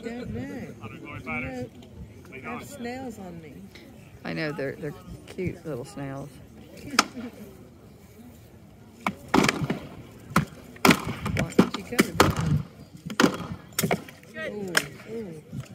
don't know. You know, I have snails on me. I know, they're cute little snails. Watch what you go. Ooh, ooh.